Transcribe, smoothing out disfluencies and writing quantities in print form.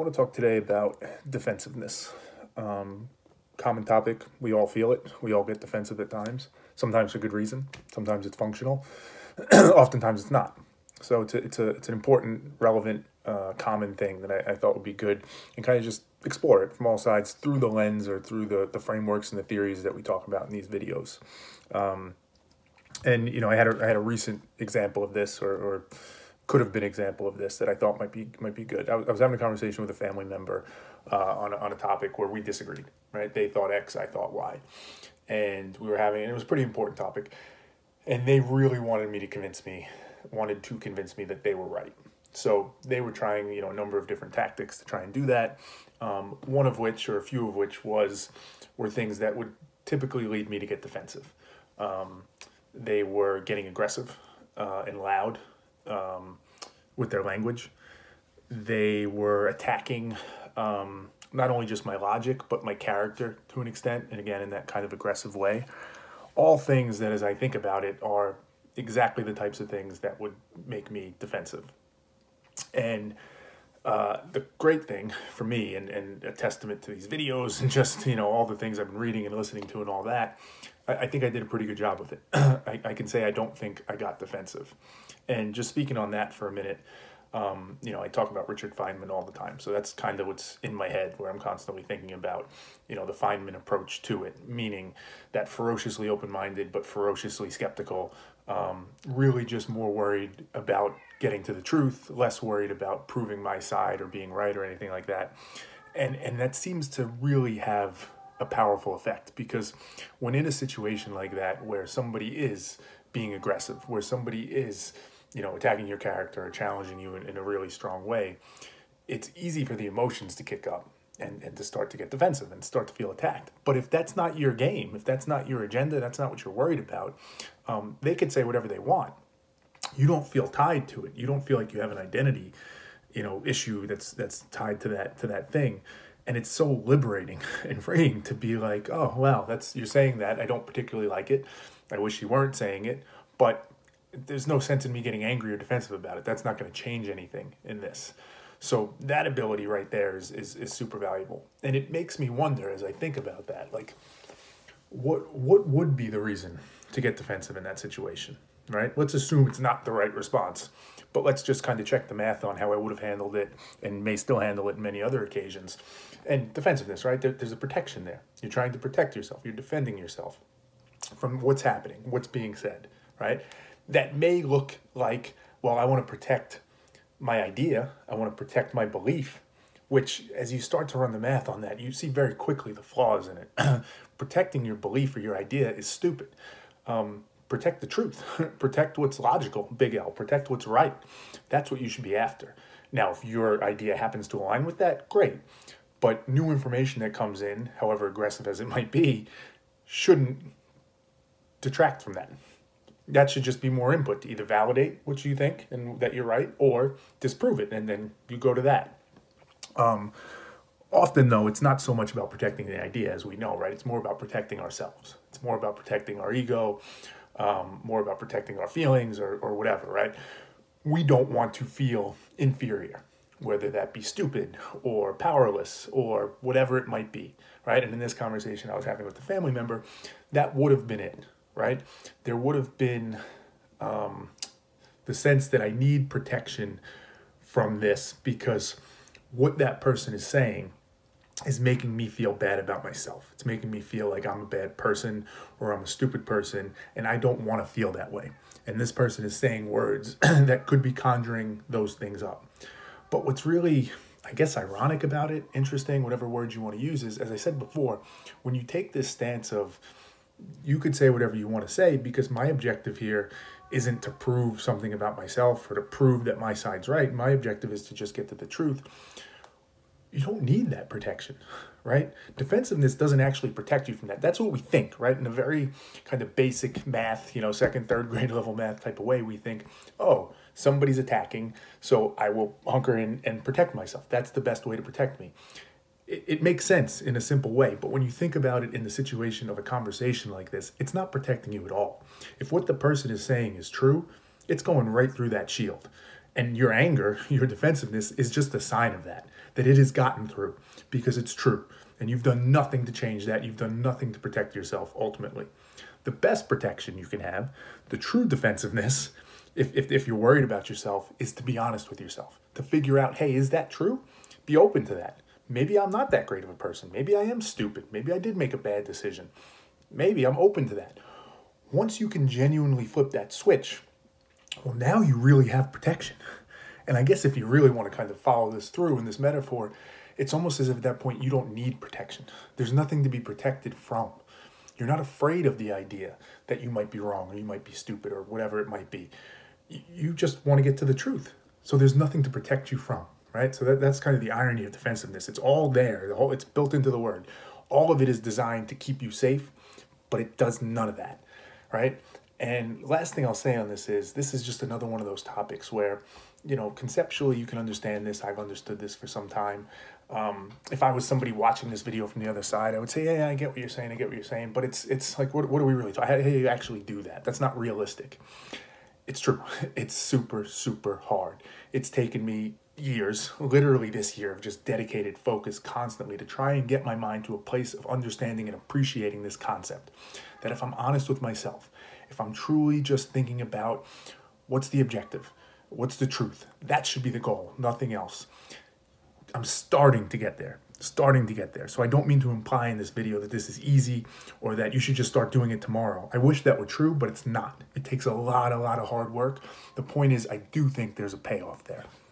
want to talk today about defensiveness. Common topic. We all feel it. We all get defensive at times. Sometimes for good reason. Sometimes it's functional. Oftentimes it's not. So it's an important, relevant, common thing that I thought would be good, and kind of just explore it from all sides through the lens or through the frameworks and the theories that we talk about in these videos. And I had a recent example of this, or could have been an example of this that I thought might be good. I was having a conversation with a family member on a topic where we disagreed. Right? They thought X, I thought Y, and it was a pretty important topic, and they really wanted to convince me that they were right. So they were trying a number of different tactics to try and do that. One of which, or a few of which, were things that would typically lead me to get defensive. They were getting aggressive and loud with their language. They were attacking not only just my logic, but my character to an extent, and again, in that kind of aggressive way. All things that, as I think about it, are exactly the types of things that would make me defensive. And the great thing for me, and a testament to these videos and just, all the things I've been reading and listening to and all that, I think I did a pretty good job with it. I can say I don't think I got defensive. And just speaking on that for a minute, I talk about Richard Feynman all the time. So that's kind of what's in my head, where I'm constantly thinking about, the Feynman approach to it, meaning that ferociously open-minded but ferociously skeptical, really just more worried about getting to the truth, less worried about proving my side or being right or anything like that. And that seems to really have a powerful effect, because when in a situation like that where somebody is being aggressive, where somebody is attacking your character or challenging you in a really strong way, it's easy for the emotions to kick up and to start to get defensive and start to feel attacked. But if that's not your game, if that's not your agenda, that's not what you're worried about, they could say whatever they want. You don't feel tied to it. You don't feel like you have an identity, issue that's tied to that thing. And it's so liberating and freeing to be like, oh, well, you're saying that. I don't particularly like it. I wish you weren't saying it, but there's no sense in me getting angry or defensive about it. That's not going to change anything in this. So that ability right there is super valuable. And it makes me wonder, as I think about that, like, what would be the reason to get defensive in that situation, right? Let's assume it's not the right response, but let's just kind of check the math on how I would have handled it and may still handle it in many other occasions. And defensiveness, right? There's a protection there. You're trying to protect yourself. You're defending yourself from what's happening, what's being said, right? That may look like, well, I want to protect my idea. I want to protect my belief, which, as you start to run the math on that, you see very quickly the flaws in it. Protecting your belief or your idea is stupid. Protect the truth. Protect what's logical, big L. Protect what's right. That's what you should be after. Now, if your idea happens to align with that, great. But new information that comes in, however aggressive as it might be, shouldn't detract from that. That should just be more input to either validate what you think and that you're right, or disprove it, and then you go to that. Often, though, it's not so much about protecting the idea, as we know, right? It's more about protecting ourselves. It's more about protecting our ego, more about protecting our feelings or whatever, right? We don't want to feel inferior, whether that be stupid or powerless or whatever it might be, right? And in this conversation I was having with the family member, that would have been it, right? There would have been the sense that I need protection from this, because what that person is saying is making me feel bad about myself. It's making me feel like I'm a bad person or I'm a stupid person, and I don't want to feel that way. And this person is saying words that could be conjuring those things up. But what's really, I guess, ironic about it, interesting, whatever word you want to use, is, as I said before, when you take this stance of, you could say whatever you want to say, because my objective here isn't to prove something about myself or to prove that my side's right. My objective is to just get to the truth. You don't need that protection, right? Defensiveness doesn't actually protect you from that. That's what we think, right? In a very kind of basic math, second, third grade level math type of way, we think, oh, somebody's attacking, so I will hunker in and protect myself. That's the best way to protect me. It makes sense in a simple way, but when you think about it in the situation of a conversation like this, it's not protecting you at all. If what the person is saying is true, it's going right through that shield. And your anger, your defensiveness is just a sign of that it has gotten through, because it's true. And you've done nothing to change that. You've done nothing to protect yourself ultimately. The best protection you can have, the true defensiveness, if you're worried about yourself, is to be honest with yourself, to figure out, hey, is that true? Be open to that. Maybe I'm not that great of a person. Maybe I am stupid. Maybe I did make a bad decision. Maybe I'm open to that. Once you can genuinely flip that switch, well, now you really have protection. And I guess if you really want to kind of follow this through in this metaphor, it's almost as if at that point you don't need protection. There's nothing to be protected from. You're not afraid of the idea that you might be wrong or you might be stupid or whatever it might be. You just want to get to the truth. So there's nothing to protect you from, right? So that's kind of the irony of defensiveness. It's all there. It's built into the word. All of it is designed to keep you safe, but it does none of that, right? And last thing I'll say on this is just another one of those topics where, conceptually you can understand this. I've understood this for some time. If I was somebody watching this video from the other side, I would say, yeah, I get what you're saying. But it's like, what are we really talking? How do you actually do that? That's not realistic. It's true. It's super, super hard. It's taken me years, literally this year, of just dedicated focus constantly to try and get my mind to a place of understanding and appreciating this concept. That if I'm honest with myself, if I'm truly just thinking about what's the objective, what's the truth, that should be the goal, nothing else. I'm starting to get there. So I don't mean to imply in this video that this is easy or that you should just start doing it tomorrow. I wish that were true, but it's not. It takes a lot of hard work. The point is, I do think there's a payoff there.